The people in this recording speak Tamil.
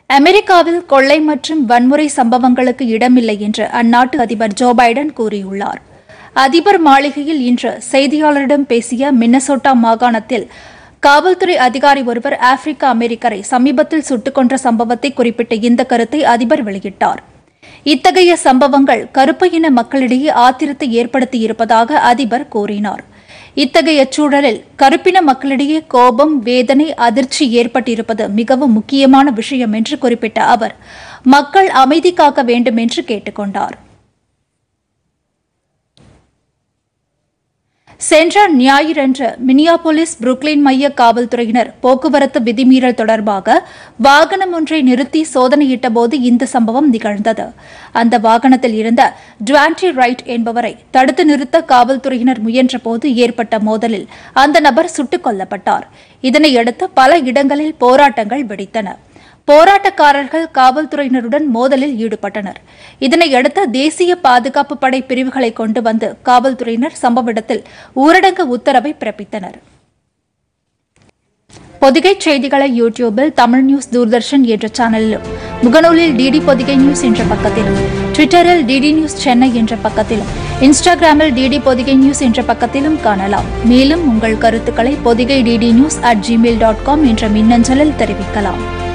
அமெரிக்காவில் கொள்ளை மற்றும் வன்முறை சம்பவங்களுக்கு இடமில்லை என்று அந்நாட்டு அதிபர் ஜோ பைடன் கூறியுள்ளார். அதிபர் மாளிகையில் இன்று செய்தியாளரிடம் பேசிய மின்னசோட்டா மாகாணத்தில் காவல்துறை அதிகாரி ஒருவர் ஆப்பிரிக்க அமெரிக்கரை சமீபத்தில் சுட்டுக் கொன்ற சம்பவத்தை குறிப்பிட்ட இந்த கருத்தை அதிபர் வெளியிட்டார். இத்தகைய சம்பவங்கள் கருப்பு இன மக்களிடையே ஆத்திரத்தை ஏற்படுத்தியிருப்பதாக அதிபர் கூறினார். இத்தகைய சூழலில் கருப்பின மக்களிடையே கோபம், வேதனை, அதிர்ச்சி ஏற்பட்டிருப்பது மிகவும் முக்கியமான விஷயம் என்று குறிப்பிட்ட அவர் மக்கள் அமைதி காக்க வேண்டும் என்று கேட்டுக் கொண்டார். சென்ற ஞாயிறன்று மினியாபோலிஸ் புருக்லின் மைய காவல்துறையினர் போக்குவரத்து விதிமீறல் தொடர்பாக வாகனம் ஒன்றை நிறுத்தி சோதனையிட்டபோது இந்த சம்பவம் நிகழ்ந்தது. அந்த வாகனத்தில் இருந்த டுவான்டி ரைட் என்பவரை தடுத்து நிறுத்த காவல்துறையினர் முயன்றபோது ஏற்பட்ட மோதலில் அந்த நபர் சுட்டுக் கொல்லப்பட்டார். இதனையடுத்து பல இடங்களில் போராட்டங்கள் வெடித்தன. போராட்டக்காரர்கள் காவல்துறையினருடன் மோதலில் ஈடுபட்டனர். இதனையடுத்து தேசிய பாதுகாப்பு படை பிரிவுகளை கொண்டு வந்து காவல்துறையினர் சம்பவ இடத்தில் ஊரடங்கு உத்தரவை பிறப்பித்தனர். பொதிகை செய்திகளை யூடியூபில் தமிழ் நியூஸ் தூர்தர்ஷன் என்ற சேனலிலும், முகநூலில் டிடி பொதிகை நியூஸ் என்ற பக்கத்திலும், ட்விட்டரில் டிடி நியூஸ் சென்னை என்ற பக்கத்திலும், இன்ஸ்டாகிராமில் டிடி பொதிகை நியூஸ் என்ற பக்கத்திலும் காணலாம். மேலும் உங்கள் கருத்துக்களை பொதிகை dd news@gmail.com என்ற மின்னஞ்சலில் தெரிவிக்கலாம்.